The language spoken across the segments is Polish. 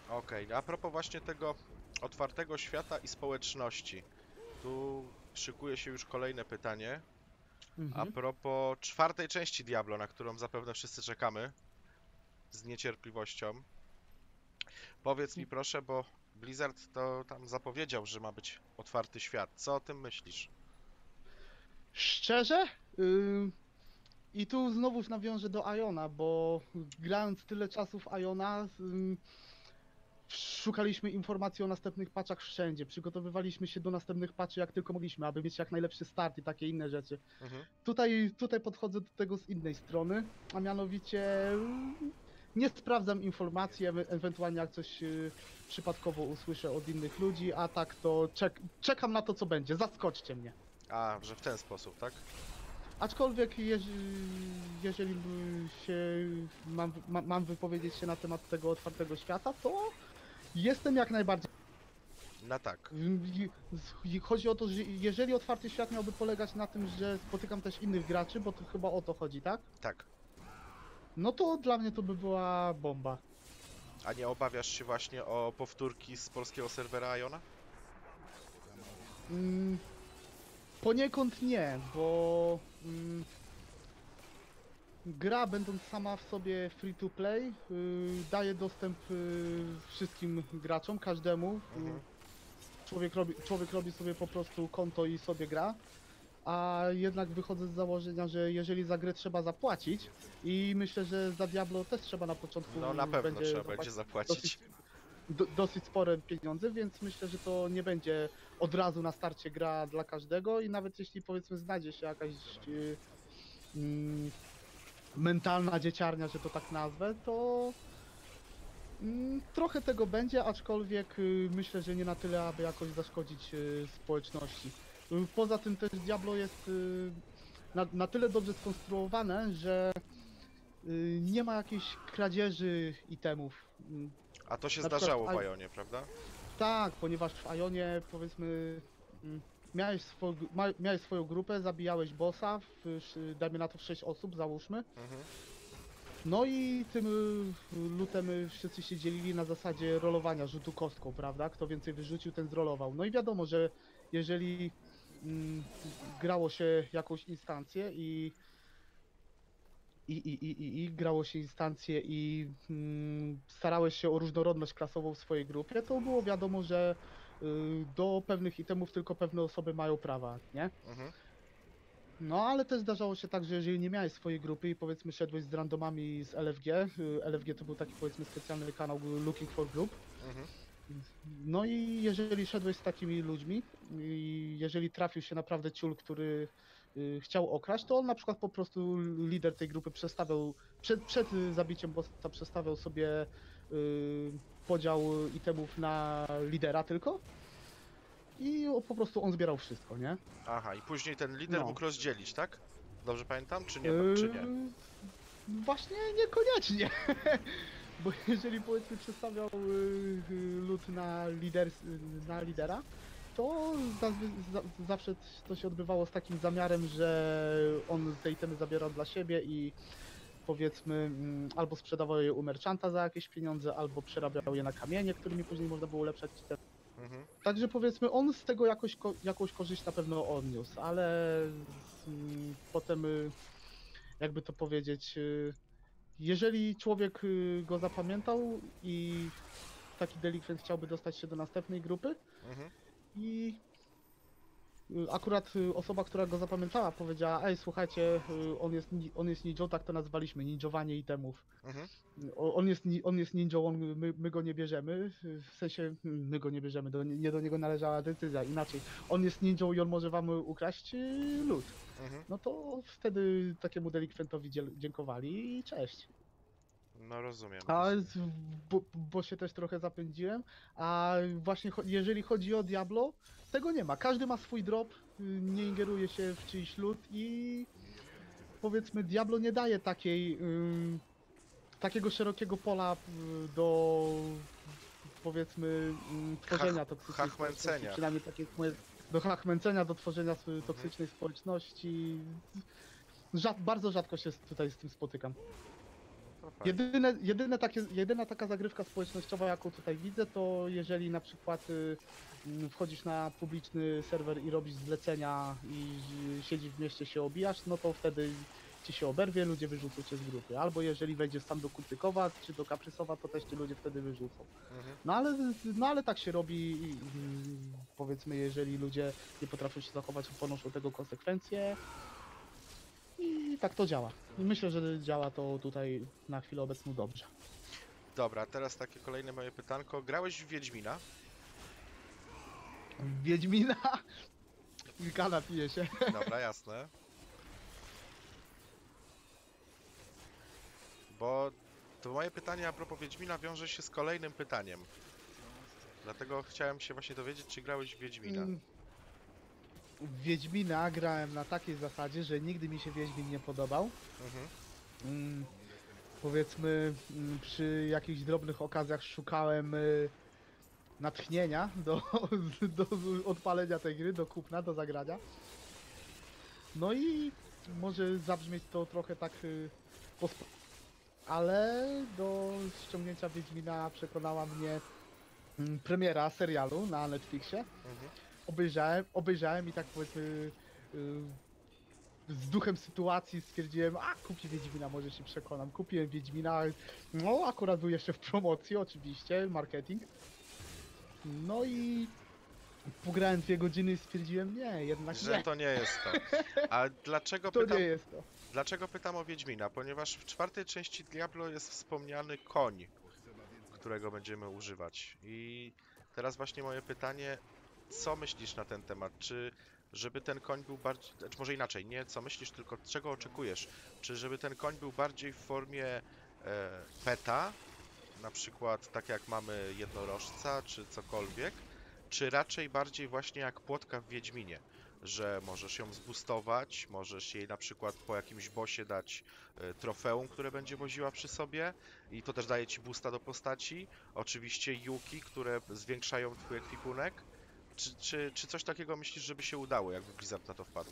Okej, a propos właśnie tego otwartego świata i społeczności. Tu szykuje się już kolejne pytanie. A Mhm. propos czwartej części Diablo, na którą zapewne wszyscy czekamy z niecierpliwością. Powiedz mi proszę, bo Blizzard to tam zapowiedział, że ma być otwarty świat. Co o tym myślisz? Szczerze? I tu znowuż nawiążę do Iona, bo grając tyle czasu w Iona, szukaliśmy informacji o następnych patchach wszędzie. Przygotowywaliśmy się do następnych patchy jak tylko mogliśmy, aby mieć jak najlepszy start i takie inne rzeczy. Mhm. Tutaj podchodzę do tego z innej strony, a mianowicie nie sprawdzam informacji, ewentualnie jak coś przypadkowo usłyszę od innych ludzi, a tak to czekam na to, co będzie. Zaskoczcie mnie. A, że w ten sposób, tak? Aczkolwiek jeżeli się mam wypowiedzieć się na temat tego otwartego świata, to jestem jak najbardziej. No tak, Chodzi o to, że jeżeli otwarty świat miałby polegać na tym, że spotykam też innych graczy, bo to chyba o to chodzi, tak? tak. No to dla mnie to by była bomba. A nie obawiasz się właśnie o powtórki z polskiego serwera Iona? Mm, Poniekąd nie, bo gra, będąc sama w sobie free to play, daje dostęp wszystkim graczom, każdemu. Mhm. Człowiek robi sobie po prostu konto i sobie gra, a jednak wychodzę z założenia, że jeżeli za grę trzeba zapłacić i myślę, że za Diablo też trzeba na początku No na pewno trzeba będzie dosyć, zapłacić. dosyć spore pieniądze, więc myślę, że to nie będzie od razu na starcie gra dla każdego i nawet jeśli powiedzmy znajdzie się jakaś mm, mentalna dzieciarnia, że to tak nazwę, to trochę tego będzie, aczkolwiek myślę, że nie na tyle, aby jakoś zaszkodzić społeczności. Poza tym też Diablo jest na tyle dobrze skonstruowane, że nie ma jakiejś kradzieży itemów. A to się Na przykład zdarzało w Ionie, prawda? Tak, ponieważ w Ionie powiedzmy miałeś swoją grupę, zabijałeś bossa, dajmy na to w 6 osób, załóżmy. Mhm. No i tym lutem wszyscy się dzielili na zasadzie rolowania, rzutu kostką, prawda? Kto więcej wyrzucił, ten zrolował. No i wiadomo, że jeżeli grało się jakąś instancję i grało się instancję i starałeś się o różnorodność klasową w swojej grupie, to było wiadomo, że do pewnych itemów tylko pewne osoby mają prawa, nie? Mhm. No, ale też zdarzało się tak, że jeżeli nie miałeś swojej grupy i powiedzmy szedłeś z randomami z LFG, LFG to był taki powiedzmy specjalny kanał Looking for Group, Mhm. no i jeżeli szedłeś z takimi ludźmi i jeżeli trafił się naprawdę ciul, który chciał okraść, to on na przykład po prostu lider tej grupy przestawiał, przed zabiciem bossa przestawiał sobie podział itemów na lidera tylko i po prostu on zbierał wszystko, nie? Aha, i później ten lider No. mógł rozdzielić, tak? Dobrze pamiętam, czy nie? Czy nie? Właśnie niekoniecznie. Bo jeżeli powiedzmy przedstawiał lud na lidera, to zawsze to się odbywało z takim zamiarem, że on te itemy zabierał dla siebie i powiedzmy albo sprzedawał je u merchanta za jakieś pieniądze, albo przerabiał je na kamienie, którymi później można było ulepszać itemy. Mhm. Także powiedzmy on z tego jakąś korzyść na pewno odniósł, ale potem jakby to powiedzieć, jeżeli człowiek go zapamiętał i taki delikwent chciałby dostać się do następnej grupy Mhm. i akurat osoba, która go zapamiętała, powiedziała: ej, słuchajcie, on jest ninją, tak to nazwaliśmy, ninjowanie itemów. Mhm. On jest ninją, my go nie bierzemy, w sensie my go nie bierzemy, nie do niego należała decyzja, inaczej. On jest ninją i on może wam ukraść lód. Mhm. No to wtedy takiemu delikwentowi dziękowali i cześć. No rozumiem. A bo się też trochę zapędziłem, a właśnie jeżeli chodzi o Diablo, tego nie ma. Każdy ma swój drop, nie ingeruje się w czyjś lód i powiedzmy Diablo nie daje takiego szerokiego pola do powiedzmy tworzenia toksycznej Hachmęcenia. społeczności, przynajmniej takie do hachmęcenia, do tworzenia toksycznej społeczności. Bardzo rzadko się tutaj z tym spotykam. No fajnie. Jedyna taka zagrywka społecznościowa, jaką tutaj widzę, to jeżeli na przykład wchodzisz na publiczny serwer i robisz zlecenia i siedzisz w mieście, się obijasz, no to wtedy ci się oberwie, ludzie wyrzucą cię z grupy. Albo jeżeli wejdziesz sam do Kucykowa czy do Kaprysowa, to też cię ludzie wtedy wyrzucą. Mhm. No ale tak się robi, powiedzmy, jeżeli ludzie nie potrafią się zachować, ponoszą tego konsekwencje. I tak to działa. I myślę, że działa to tutaj na chwilę obecną dobrze. Dobra, teraz takie kolejne moje pytanko. Grałeś w Wiedźmina? Wiedźmina! Wilkana pije się. Dobra, jasne. Bo to moje pytanie a propos Wiedźmina wiąże się z kolejnym pytaniem. Dlatego chciałem się właśnie dowiedzieć, czy grałeś w Wiedźmina. W Wiedźmina grałem na takiej zasadzie, że nigdy mi się Wiedźmin nie podobał. Mhm. Powiedzmy, przy jakichś drobnych okazjach szukałem natchnienia do odpalenia tej gry, do kupna, do zagrania. No i może zabrzmieć to trochę tak ale do ściągnięcia Wiedźmina przekonała mnie premiera serialu na Netflixie. Mhm. Obejrzałem i tak, powiedzmy, z duchem sytuacji stwierdziłem, kupię Wiedźmina, może się przekonam. Kupiłem Wiedźmina, no akurat był jeszcze w promocji oczywiście, marketing. No i pograłem 2 godziny i stwierdziłem, nie, jednak Że nie, to nie jest to. A dlaczego to pytam? nie jest to. Dlaczego pytam o Wiedźmina? Ponieważ w 4. części Diablo jest wspomniany koń, którego będziemy używać. I teraz właśnie moje pytanie, co myślisz na ten temat? Czy żeby ten koń był bardziej, znaczy może inaczej, nie co myślisz, tylko czego oczekujesz? Czy żeby ten koń był bardziej w formie peta, na przykład tak jak mamy jednorożca, czy cokolwiek, czy raczej bardziej właśnie jak płotka w Wiedźminie? Że możesz ją zboostować, możesz jej na przykład po jakimś bossie dać trofeum, które będzie woziła przy sobie i to też daje ci boosta do postaci. Oczywiście Yuki, które zwiększają twój ekwipunek. Czy coś takiego myślisz, żeby się udało, jakby Blizzard na to wpadł?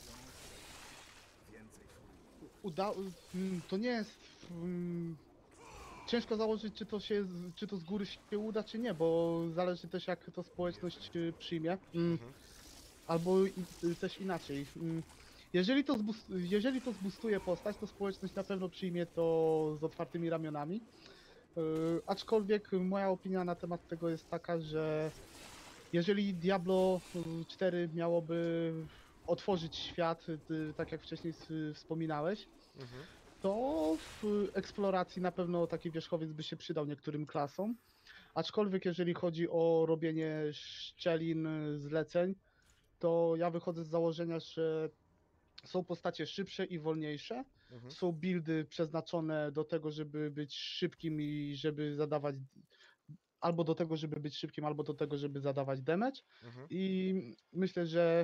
To nie jest... Ciężko założyć, czy to z góry się uda, czy nie, bo zależy też, jak to społeczność przyjmie. Mhm, Albo też inaczej. Jeżeli to zbustuje postać, to społeczność na pewno przyjmie to z otwartymi ramionami. Aczkolwiek moja opinia na temat tego jest taka, że jeżeli Diablo 4 miałoby otworzyć świat, tak jak wcześniej wspominałeś, mhm, to w eksploracji na pewno taki wierzchowiec by się przydał niektórym klasom. Aczkolwiek jeżeli chodzi o robienie szczelin, zleceń, to ja wychodzę z założenia, że są postacie szybsze i wolniejsze. mhm, Są buildy przeznaczone do tego, żeby być szybkim i żeby zadawać albo do tego, żeby być szybkim, albo do tego, żeby zadawać damage. mhm. I myślę, że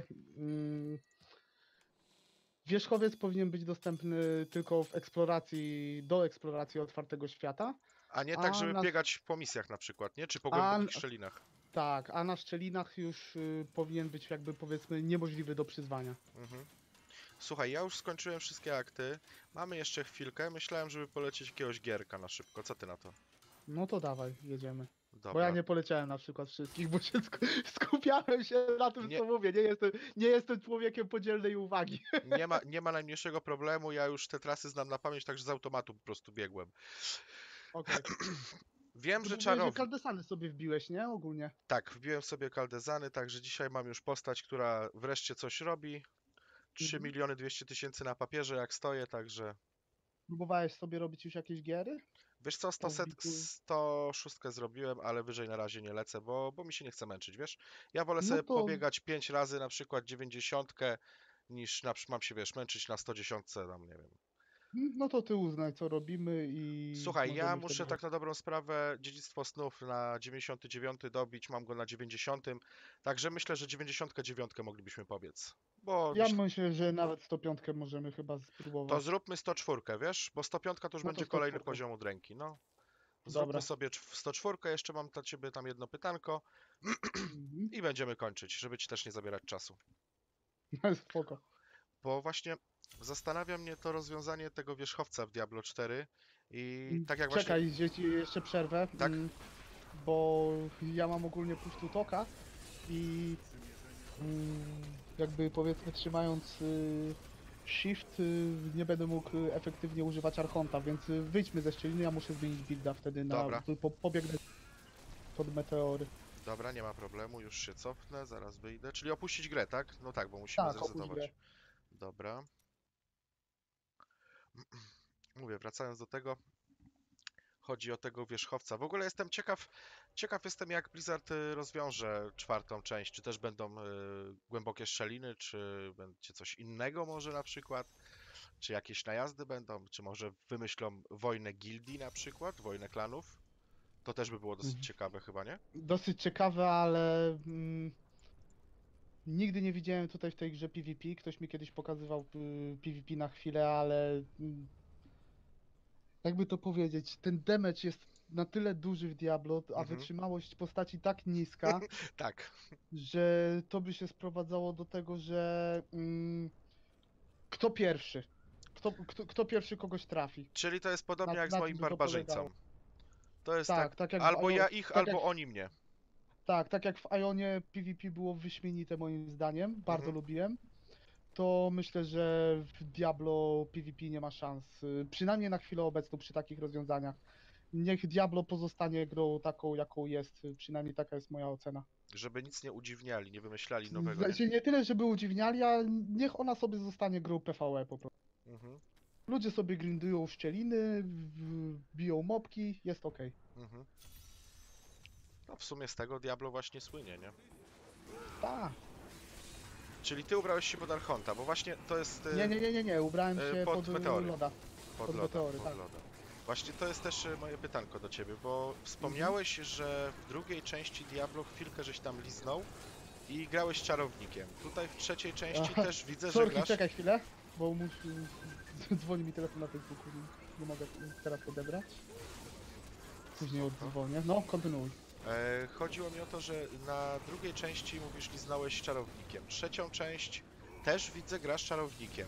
wierzchowiec powinien być dostępny tylko w eksploracji, do eksploracji otwartego świata, A nie tak, a żeby na, biegać po misjach na przykład, nie? Czy po a, głębokich szczelinach? tak, a na szczelinach już powinien być jakby, powiedzmy, niemożliwy do przyzwania. Mhm. Słuchaj, ja już skończyłem wszystkie akty. Mamy jeszcze chwilkę. Myślałem, żeby polecieć jakiegoś gierka na szybko. Co ty na to? No to dawaj, jedziemy. Bo ja Dobra. nie poleciałem na przykład wszystkich, bo się skupiałem się na tym, Nie, co mówię. Nie jestem człowiekiem podzielnej uwagi. nie ma najmniejszego problemu. Ja już te trasy znam na pamięć, także z automatu po prostu biegłem. Okej. Wiem, Ty że mówiłeś, że czarownik. kaldesany sobie wbiłeś, nie? Ogólnie. Tak, wbiłem sobie kaldezany, także dzisiaj mam już postać, która wreszcie coś robi. 3 Mhm. miliony 200 tysięcy na papierze, jak stoję, także. Próbowałeś sobie robić już jakieś giery? Wiesz co, Po wbiciu? 106 zrobiłem, ale wyżej na razie nie lecę, bo mi się nie chce męczyć, wiesz? Ja wolę No sobie to, pobiegać 5 razy, na przykład 90, niż mam się, wiesz, męczyć na 110, tam nie wiem. no to ty uznaj, co robimy i Słuchaj, ja możemy muszę wtedy... tak na dobrą sprawę Dziedzictwo Snów na 99 dobić, mam go na 90, także myślę, że 99 moglibyśmy pobiec, bo Ja myślę, że nawet 105 możemy chyba to spróbować. zróbmy 104, wiesz? Bo 105 to już No to będzie kolejny 104. poziom od ręki, no. Zróbmy Dobra. sobie 104, jeszcze mam dla ciebie tam jedno pytanko Mhm. i będziemy kończyć, żeby ci też nie zabierać czasu. Spoko. Bo właśnie zastanawia mnie to rozwiązanie tego wierzchowca w Diablo 4 I tak jak właśnie... Czekaj, że ci jeszcze przerwę, Tak? bo ja mam ogólnie push to talka i mm, jakby powiedzmy trzymając shift nie będę mógł efektywnie używać Archonta, więc wyjdźmy ze szczeliny, ja muszę zmienić builda wtedy na Dobra. pobiegnę pod meteory. Dobra, nie ma problemu, już się cofnę, zaraz wyjdę. Czyli opuścić grę, tak? No tak, bo musimy Tak, opuść grę. zresetować. Dobra. Mówię, wracając do tego, chodzi o tego wierzchowca. W ogóle jestem ciekaw jestem jak Blizzard rozwiąże czwartą część. Czy też będą głębokie szczeliny, czy będzie coś innego może na przykład? Czy jakieś najazdy będą? Czy może wymyślą wojnę gildii na przykład? Wojnę klanów? To też by było dosyć ciekawe chyba, nie? Dosyć ciekawe, ale nigdy nie widziałem tutaj w tej grze PvP. Ktoś mi kiedyś pokazywał PvP na chwilę, ale jakby to powiedzieć, ten damage jest na tyle duży w Diablo, a Mhm. wytrzymałość postaci tak niska, Tak. że to by się sprowadzało do tego, że kto pierwszy? Kto pierwszy kogoś trafi? Czyli to jest podobnie jak z Na tym moim by to polegało. barbarzyńcą. To jest tak, Tak, tak jak w albo ja ich, tak jak, albo oni mnie. tak jak w Ionie PvP było wyśmienite moim zdaniem, bardzo Mhm. lubiłem, to myślę, że w Diablo PvP nie ma szans. Przynajmniej na chwilę obecną przy takich rozwiązaniach. Niech Diablo pozostanie grą taką, jaką jest. Przynajmniej taka jest moja ocena. Żeby nic nie udziwniali, nie wymyślali W nowego, nie? sensie nie tyle, żeby udziwniali, a niech ona sobie zostanie grą PvE po prostu. Mhm. Ludzie sobie grindują szczeliny, biją mopki, jest ok. Mhm. No w sumie z tego Diablo właśnie słynie, nie? Tak. Czyli ty ubrałeś się pod Archonta, bo właśnie to jest Nie, ubrałem się pod pod meteory. loda. Pod Pod loda, meteory, pod tak. loda. Właśnie to jest też moje pytanko do ciebie, bo wspomniałeś, że w drugiej części Diablo chwilkę żeś tam liznął i grałeś czarownikiem. Tutaj w trzeciej części Aha, też widzę, że Sorki, grasz... czekaj chwilę, bo dzwoni mi telefon na Facebooku, nie mogę teraz odebrać. Później oddzwonię. No, kontynuuj. Chodziło mi o to, że na drugiej części mówisz liznąłeś czarownikiem. Trzecią część też widzę grasz czarownikiem.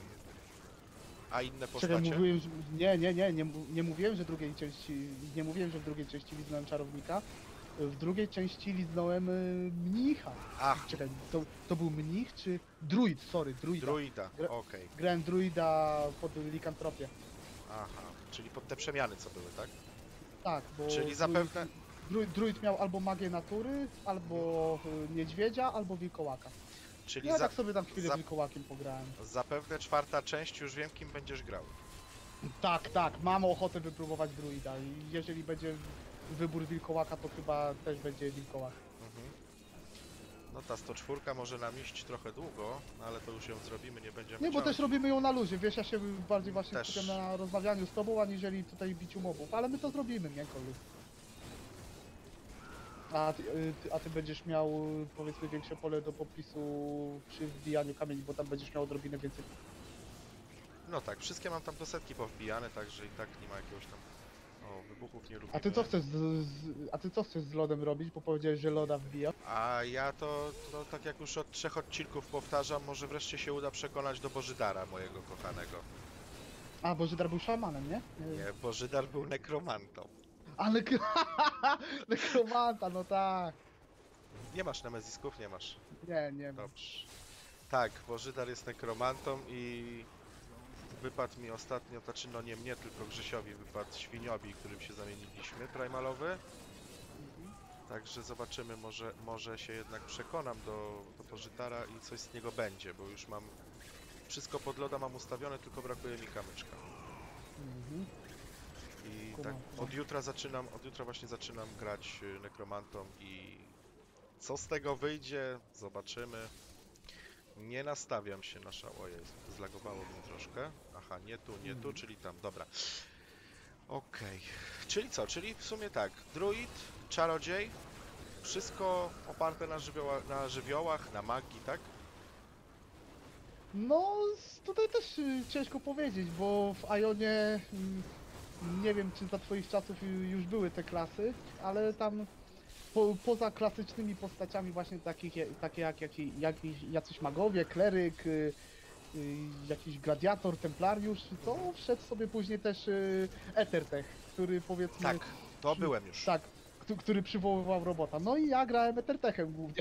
A inne Czekaj, postacie? mówiłem, że... nie mówiłem, że drugiej części, nie mówiłem, że w drugiej części liznąłem czarownika. W drugiej części liznąłem mnicha. Ach, Czekaj, to był mnich czy... Druid, sorry, druida. druida, Gra- okej. Grałem druida pod likantropię. Aha, czyli pod te przemiany co były, tak? Tak, bo... Czyli zapewne... Druid miał albo magię natury, albo niedźwiedzia, albo wilkołaka. Czyli Ja tak sobie tam chwilę za- wilkołakiem pograłem. zapewne czwarta część, już wiem kim będziesz grał. Tak, mam ochotę wypróbować druida i jeżeli będzie wybór wilkołaka, to chyba też będzie wilkołak. Mhm. No ta 104 może nam iść trochę długo, no ale to już ją zrobimy, nie będziemy Nie, bo ciąć. też robimy ją na luzie, wiesz, ja się bardziej właśnie Też. skupiam na rozmawianiu z tobą, aniżeli tutaj biciu mobów, ale my to zrobimy, nie, Kolu? A ty będziesz miał, powiedzmy, większe pole do popisu przy wbijaniu kamieni, bo tam będziesz miał odrobinę więcej. No tak, wszystkie mam tam do setki powbijane, także i tak nie ma jakiegoś tam... O, wybuchów nie lubimy. A ty co chcesz z lodem robić, bo powiedziałeś, że loda wbija? A ja to, no tak jak już od 3 odcinków powtarzam, może wreszcie się uda przekonać do Bożydara, mojego kochanego. A, bo Żydar był szamanem, nie? Nie, Bożydar był nekromantą. Ale nekromanta, no tak. Nie masz nemezisków? Nie masz. Nie. Dobrze. Tak, Bożydar jest nekromantą i wypadł mi ostatnio, znaczy no nie mnie, tylko Grzesiowi wypadł świniobi, którym się zamieniliśmy, primalowy. Także zobaczymy, może się jednak przekonam do Bożydara i coś z niego będzie, bo już mam wszystko pod loda mam ustawione, tylko brakuje mi kamyczka. Mhm. I Kumam, tak kumam. od jutra właśnie zaczynam grać nekromantą i co z tego wyjdzie, zobaczymy. Nie nastawiam się na szał. O Jezu, zlagowało mnie troszkę. Aha, nie tu, czyli tam, dobra. Okej. Czyli co? Czyli w sumie tak, druid, czarodziej, wszystko oparte na żywiołach, na magii, tak? No, tutaj też ciężko powiedzieć, bo w Ionie nie wiem, czy za twoich czasów już były te klasy, ale tam poza klasycznymi postaciami właśnie takie jak jacyś magowie, kleryk, jakiś gladiator, templariusz, to wszedł sobie później też Ethertech, który powiedzmy... Tak, to przy- byłem już. Tak, który przywoływał robota. No i ja grałem Ethertechem głównie.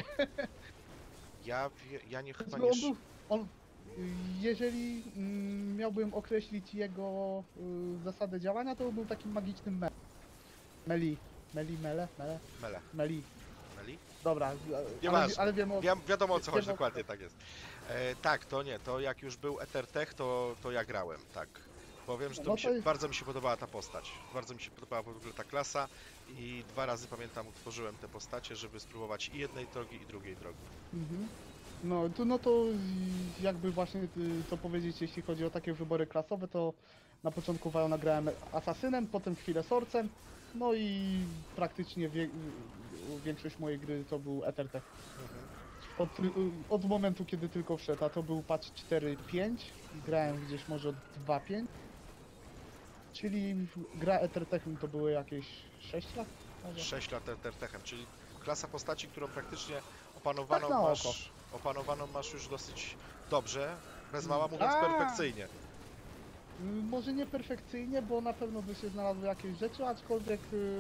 Ja nie chyba Powiedzmy, nie... on był... On, jeżeli miałbym określić jego zasadę działania, to był takim magicznym meli. Mele? Mele. Meli. Meli? Dobra, Nieważne. ale wiem o... Wiadomo o co chodzi wiem o- dokładnie, tak jest. Tak, to nie, to jak już był Ethertech, to ja grałem, tak. Powiem, że No to jest- bardzo mi się podobała ta postać. Bardzo mi się podobała w ogóle ta klasa i 2 razy pamiętam utworzyłem te postacie, żeby spróbować i jednej drogi, i drugiej drogi. Mhm. No to jakby właśnie to powiedzieć, jeśli chodzi o takie wybory klasowe, to na początku Viona grałem asasynem, potem chwilę sorcem, no i praktycznie większość mojej gry to był Ethertech. Mhm. Od momentu, kiedy tylko wszedł, a to był patch 4.5, grałem gdzieś może od 2.5, czyli gra Ethertechem to były jakieś 6 lat? Może? 6 lat Ethertechem, czyli klasa postaci, którą praktycznie opanowaną Tak na oko. opanowaną masz już dosyć dobrze, bez mała mówiąc A! perfekcyjnie. Może nie perfekcyjnie, bo na pewno by się znalazły jakieś rzeczy, aczkolwiek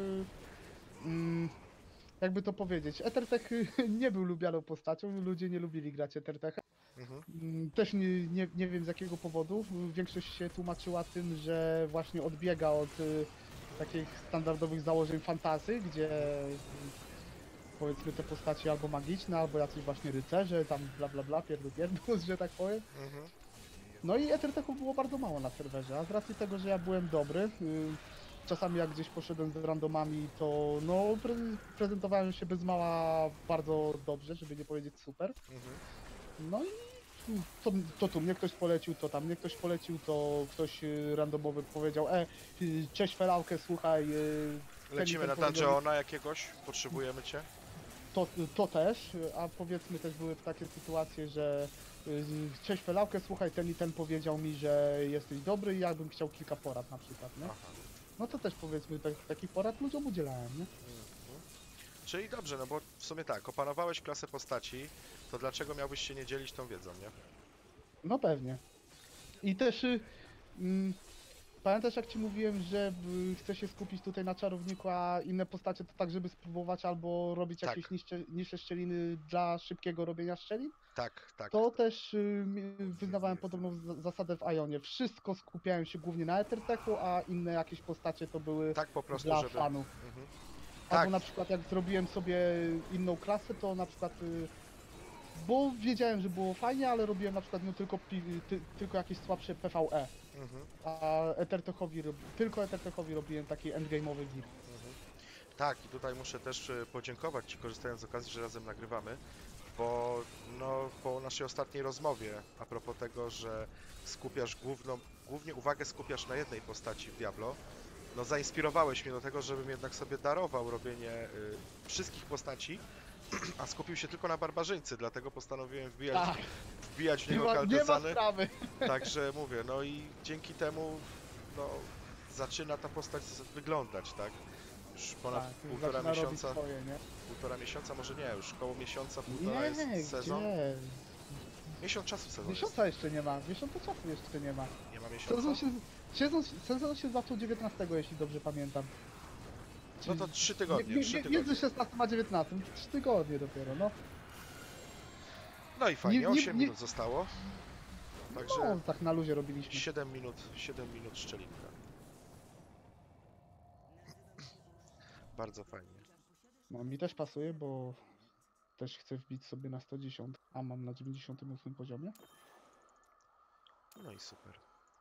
jakby to powiedzieć, Ethertech nie był lubianą postacią, ludzie nie lubili grać Ethertecha. Mhm. Też nie wiem z jakiego powodu. Większość się tłumaczyła tym, że właśnie odbiega od takich standardowych założeń fantasy, gdzie powiedzmy te postacie albo magiczne, albo jacyś właśnie rycerze, tam bla bla bla, pierdus, że tak powiem. Mhm. No i Ethertechów było bardzo mało na serwerze, a z racji tego, że ja byłem dobry, czasami jak gdzieś poszedłem z randomami, to no prezentowałem się bez mała bardzo dobrze, żeby nie powiedzieć super. Mhm. No i to tu mnie ktoś polecił, to tam mnie ktoś polecił, to ktoś randomowy powiedział, cześć Felałkę, słuchaj, Lecimy na ten powiedział, dungeona jakiegoś, potrzebujemy cię. to też, a powiedzmy też były takie sytuacje, że cześć Felałkę, słuchaj, ten i ten powiedział mi, że jesteś dobry i ja bym chciał kilka porad na przykład, nie? Aha. No to też powiedzmy takich porad ludziom udzielałem, nie? Mhm. Czyli dobrze, no bo w sumie tak, opanowałeś klasę postaci, to dlaczego miałbyś się nie dzielić tą wiedzą, nie? No pewnie. I też pamiętasz jak ci mówiłem, że chcę się skupić tutaj na czarowniku, a inne postacie to tak, żeby spróbować albo robić Tak. jakieś niższe szczeliny dla szybkiego robienia szczelin? Tak. To też wyznawałem podobną zasadę w Ionie. Wszystko skupiałem się głównie na Ethertechu, a inne jakieś postacie to były Tak po prostu, dla żeby... fanów. Mhm. Albo Tak. na przykład jak zrobiłem sobie inną klasę, to na przykład bo wiedziałem, że było fajnie, ale robiłem na przykład no tylko jakieś słabsze PvE. Mhm. A tylko Ethertechowi robiłem taki endgame'owy gear. Mhm. Tak, i tutaj muszę też podziękować Ci, korzystając z okazji, że razem nagrywamy, bo no, po naszej ostatniej rozmowie, a propos tego, że skupiasz głównie uwagę skupiasz na jednej postaci w Diablo, no zainspirowałeś mnie do tego, żebym jednak sobie darował robienie wszystkich postaci, a skupił się tylko na barbarzyńcy, dlatego postanowiłem Tak, wbijać w nie niego ma kaltezany. sprawy. Także mówię, no i dzięki temu no, zaczyna ta postać wyglądać, tak? Już ponad Tak, półtora zaczyna robić miesiąca, swoje, nie? może nie, już koło miesiąca, półtora Nie, jest sezon. gdzie? Miesiąc czasu sezon jest. Miesiąca jeszcze nie ma, miesiąca czasu jeszcze nie ma. Nie ma Sezon miesiąca? sezon się zaczął 19, jeśli dobrze pamiętam. No to 3 tygodnie, 3 Między tygodnie. 16 a 19, 3 tygodnie dopiero, no. No i fajnie, nie- 8 nie- minut zostało. No, Także tak na luzie robiliśmy. 7 minut szczelinka. Bardzo fajnie. No mi też pasuje, bo też chcę wbić sobie na 110, a mam na 98 poziomie. No i super.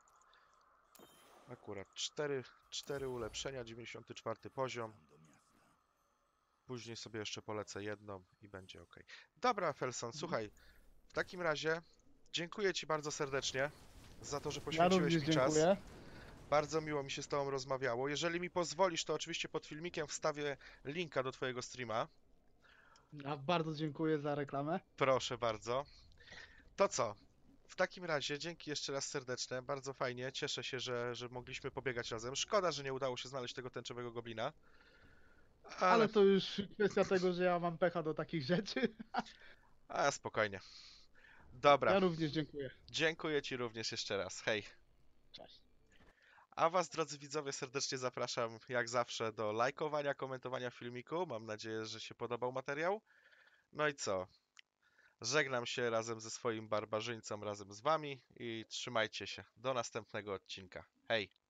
Akurat 4 ulepszenia, 94 poziom. Później sobie jeszcze polecę jedną i będzie ok. Dobra, Felson, słuchaj, w takim razie dziękuję Ci bardzo serdecznie za to, że Ja poświęciłeś również mi czas. dziękuję. Bardzo miło mi się z Tobą rozmawiało. Jeżeli mi pozwolisz, to oczywiście pod filmikiem wstawię linka do Twojego streama. Ja bardzo dziękuję za reklamę. Proszę bardzo. To co? W takim razie dzięki jeszcze raz serdeczne, bardzo fajnie. Cieszę się, że mogliśmy pobiegać razem. Szkoda, że nie udało się znaleźć tego tęczowego goblina. Ale to już kwestia tego, że ja mam pecha do takich rzeczy. A spokojnie. Dobra, Ja również dziękuję. dziękuję Ci również jeszcze raz. Hej. Cześć. A Was, drodzy widzowie, serdecznie zapraszam jak zawsze do lajkowania, komentowania filmiku. Mam nadzieję, że się podobał materiał. No i co? Żegnam się razem ze swoim barbarzyńcą, razem z Wami i trzymajcie się. Do następnego odcinka. Hej!